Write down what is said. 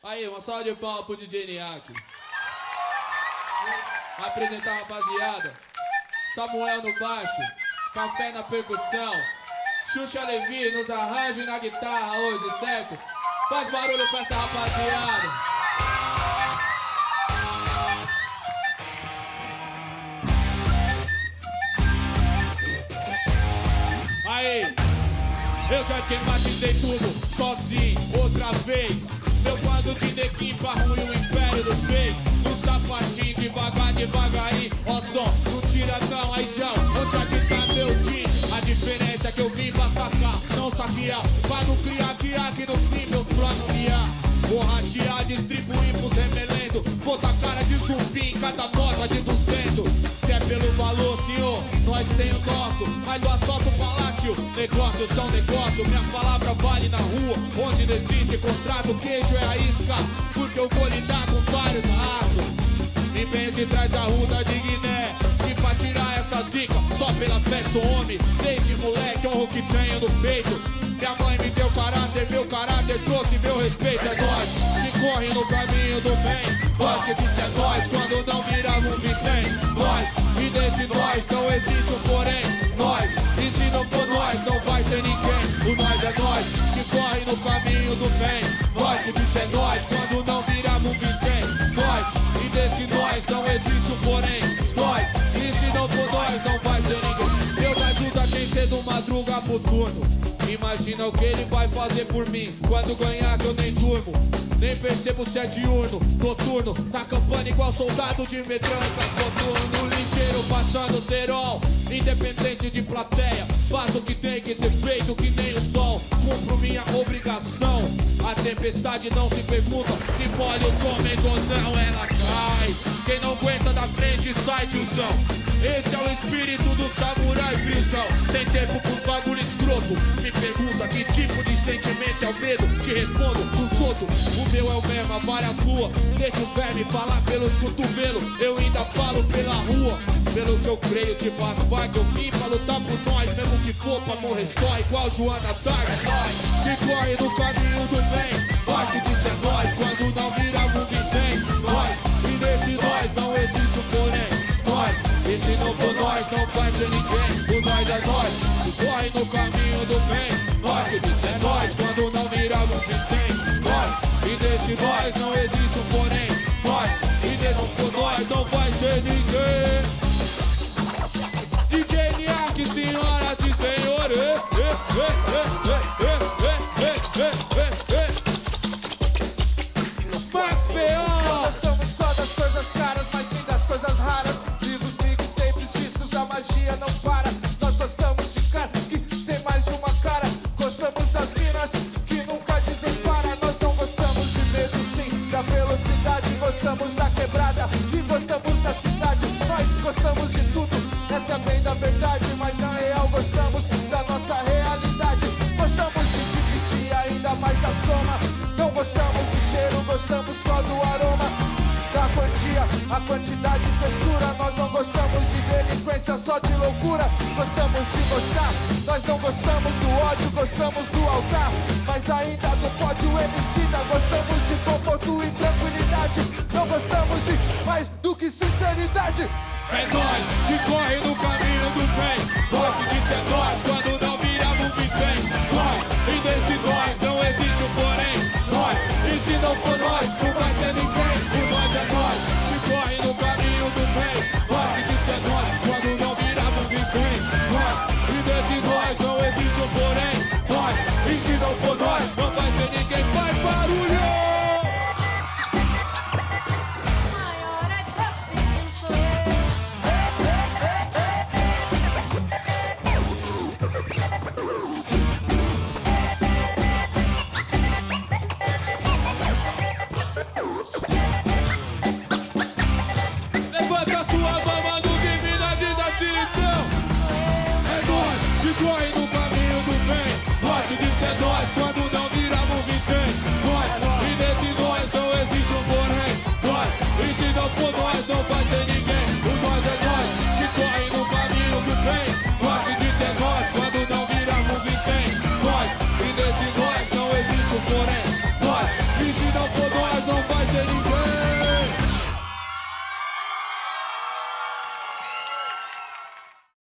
Aí, uma salva de palmas pro DJ Niak. Vai apresentar a rapaziada. Samuel no baixo, Café na percussão, Xuxa Levi nos arranjos e na guitarra hoje, certo? Faz barulho pra essa rapaziada. Aí, eu já esquematizei tudo sozinho, outra vez. Meu quadro de Nequimpa ruim, o império dos feios. No sapatinho, devagar, devagarinho. Ó só, no tiradão, aí já, onde é que tá meu time? A diferença é que eu vim pra sacar, não saquear. Vai no criar, que no fim meu plano guiar. Vou ratear, distribuir pros remelendo. Botar cara de zumbi em cada nota de 200. Se é pelo valor, senhor, nós tem o nosso. Mas do asfalto palácio, negócios são negócio. Minha palavra vale na rua, onde não existe contrato. Queijo é a isca, porque eu vou lidar com vários ratos. Me pense traz a ruda de Guiné. E pra tirar essa zica, só pela fé sou homem. Desde moleque, honro que tenho no peito. Minha mãe me deu caráter, meu caráter trouxe meu respeito. É nós que corre no caminho do bem. Nós que disse é nós, quando não virava um vitém. Nós, e desse nós não existe um porém. Nós, e se não for nós, não vai ser ninguém. O nós é nós, que corre no caminho do bem. Nós que disse é nós, quando não virava um vitém. Nós, e desse nós não existe um porém. Nós, e se não for nós, não vai ser ninguém. Deus ajuda quem cedo madruga pro turno. Imagina o que ele vai fazer por mim quando ganhar que eu nem durmo. Nem percebo se é diurno, noturno. Na campana igual soldado de medranca. Coturno, ligeiro, passando cerol. Independente de plateia, faço o que tem que ser feito que nem o sol. Cumpro minha obrigação. A tempestade não se pergunta se molha os homens ou não, ela cai. Quem não aguenta da frente sai, tiozão. Esse é o espírito do samurai frisão. Tem tempo pro bagulho escroto. Me pergunta que tipo de sentimento é o medo. Te respondo, dos outros, o meu é o mesmo, a várias ruas. Deixa o verme falar pelos cotovelos. Eu ainda falo pela rua. Pelo que eu creio, tipo asfalto, eu vim pra lutar por nós. Mesmo que for pra morrer só, igual Joana Dark. Nós que corre no caminho do bem. Nós que disse é nós, quando não virava um vitém. Nós, e nesse nós não existe um porém. Nós, e se não for nós, não vai ser ninguém. O nós é nós, que corre no caminho do bem. Nós que disse é nós, quando não virava um vitém. Nós, e nesse nós não existe um porém. Nós, e se não for nós, não vai ser ninguém. DJ Niak, senhoras e senhores. Max P.O. Não gostamos só das coisas caras, mas sim das coisas raras. Livros, mixtapes, discos, a magia não para. Nós gostamos de cara que tem mais de uma cara. Gostamos das minas que nunca dizem para. Nós não gostamos de medo, sim, da velocidade. Gostamos da quebrada e gostamos da cidade. Nós gostamos de tudo. Essa é bem da verdade, mas na real gostamos da nossa realidade. Gostamos de dividir ainda mais da soma. Não gostamos do cheiro, gostamos só do aroma. Da quantia, a quantidade e textura. Nós não gostamos de delinquência, só de loucura. Gostamos de gostar, nós não gostamos do ódio, gostamos do altar. Mas ainda do pódio homicida. Gostamos de conforto e tranquilidade. Não gostamos de mais do que sinceridade. É nós que corre no caminho do bem. Nós que disse é nós.